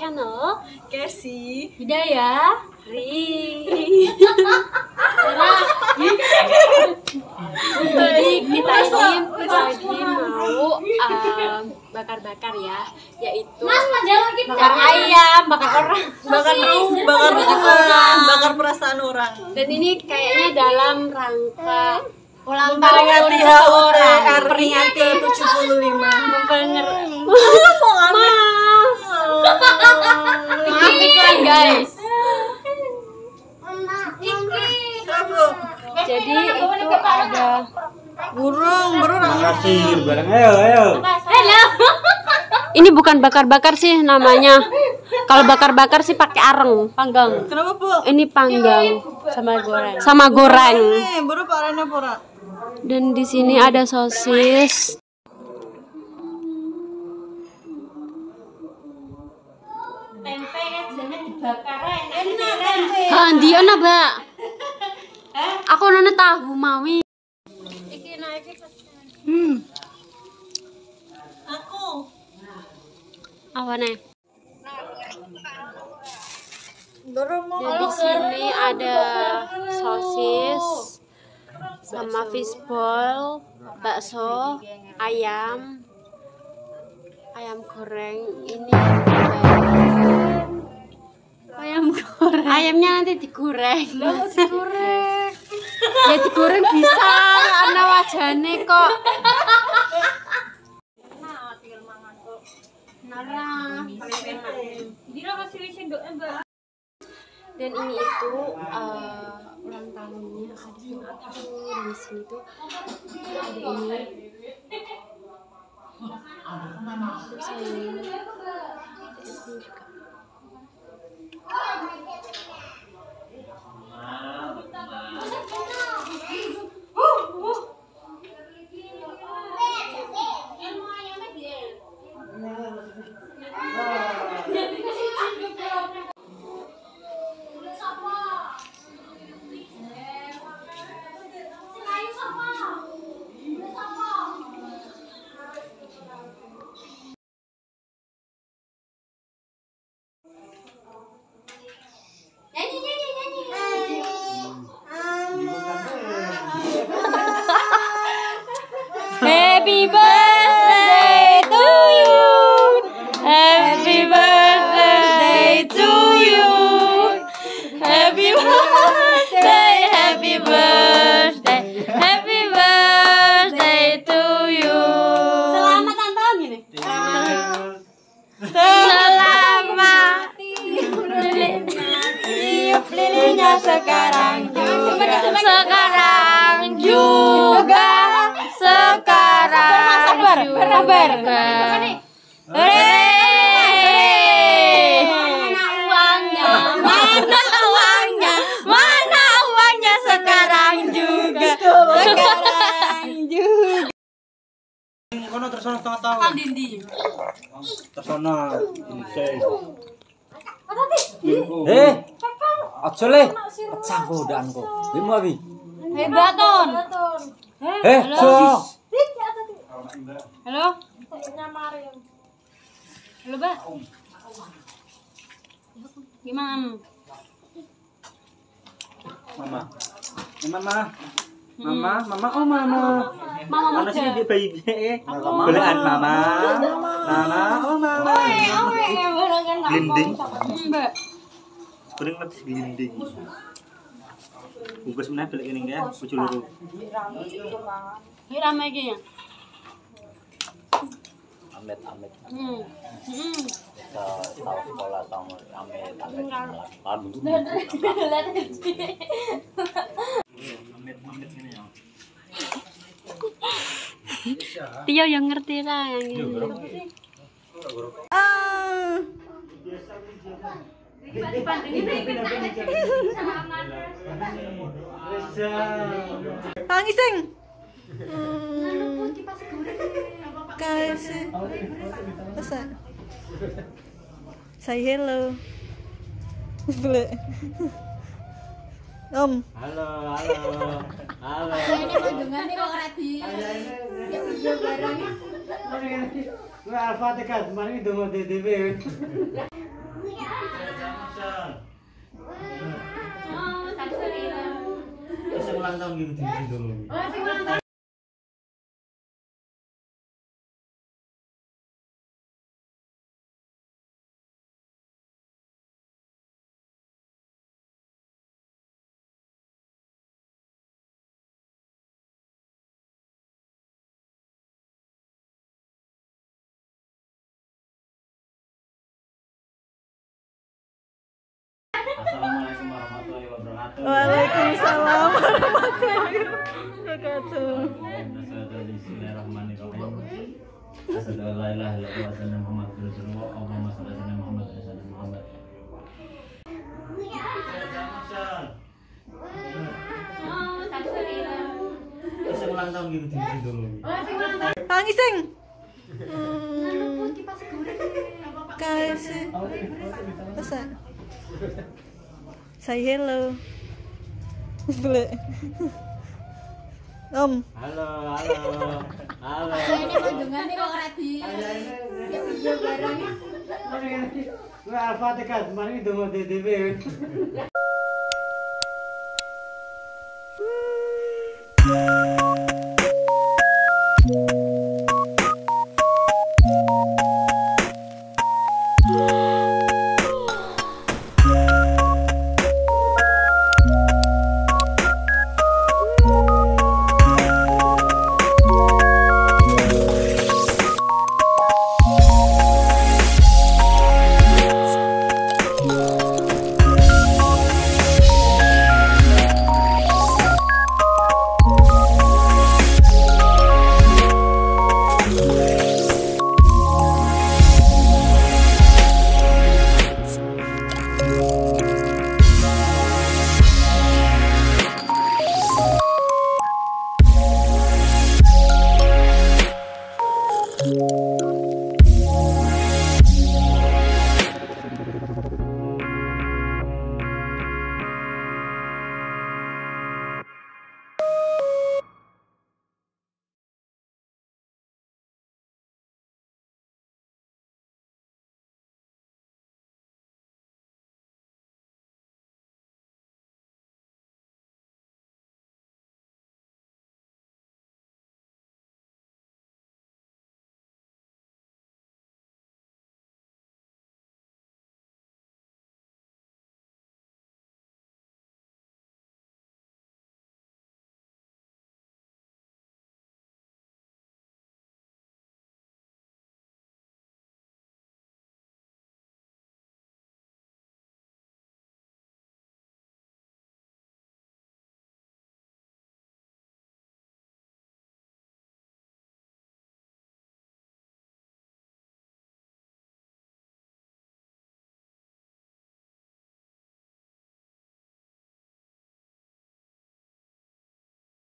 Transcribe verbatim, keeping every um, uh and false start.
channel Kersi Hidayah Ri. Jadi kita ini lagi mau um, bakar-bakar ya, yaitu bakar ayam, bakar orang, bakar ruh, bakar orang, bakar perasaan orang. Dan ini kayaknya dalam rangka ulang tahun Memperingati H U T R I peringati ke tujuh puluh lima. memperingati pikiran guys. Jadi itu ada burung, burung. Makasih, bareng ayo, ayo. Halo. Ini bukan bakar-bakar sih namanya. Kalau bakar-bakar sih pakai areng, panggang. Kenapa, Bu? Ini panggang sama goreng. Sama goreng. Eh, baru Pak Rena pura. Dan di sini ada sosis. Tempe jane dibakar enak tempe. Ha, ndi ana, Mbak? Aku nane tahu mawi. Iki nek iki Hmm. Aku. awane. Baru mau. Dan di sini ada sosis sama fishball, bakso, ayam, ayam goreng. Ini ayam goreng. Ayamnya nanti digoreng. Digoreng. Ya digoreng bisa, karena wajahnya kok. nah tinggal mangan kok Nah, dira kasih wis ndoknya Mbak. dan ini itu uh, ulang tahunnya adik aku. Di sini tuh ada ini. Terus ini. Di sini juga. Happy birthday to you. Happy birthday to you. Happy birthday, happy birthday, happy birthday to you. Selamat ulang tahun gini. Selamat tiup lilinnya sekarang juga. Sekarang juga. Sekarang sabar, sabar. Hei, mana uangnya? Mana uangnya? Mana uangnya sekarang juga? Sekarang juga. Kono tersono setengah tahun. Kan dindi. Tersono. Eh, aja le. Pecah godaanku. Kuwi mau wi. Hei baton. Eh, so. Halo. Halo, Mbak. Gimana? Mama. Eh, mama. Mama, mama, oh mama. Mama Ana sing di bayi eh. Golekan mama. Mama, oh mama. Glinding. Mbak. Kuning lebih glinding. Bungkus meneh balik kene ya, bojo loro. Ini rame iki ya. Amit amit Hmm. Hmm. tahu sekolah sama amit amit aduh Amit amit ngene ya. Tio yang ngerti lah yang ini. Tangi sing. Guys, pesan. Say hello. Boleh. Om. Halo, halo. Halo. Ini kunjungan kok ora di. Ya iya barang. Gue Al-Fatihah, kemarin dongo D D W. ulang tahun gitu dulu. Oh, sing ulang tahun. Assalamualaikum warahmatullahi wabarakatuh. Waalaikumsalam warahmatullahi wabarakatuh. Bismillahirrahmanirrahim. Asyhadu an la ilaha illallah wa asyhadu anna Muhammadar Rasulullah. Allahumma shalli ala Muhammad wa ala Muhammad. Saya ulang tahun gitu dulu. Oh, sing ulang tahun. Nangis sing. Kasih. Pesan. Say hello. Boleh. Om. Halo, halo. Halo. Ini kunjungan nih kok ora di. Ya iya barang. Gue Al-Fatihah, kemarin itu mau D D B.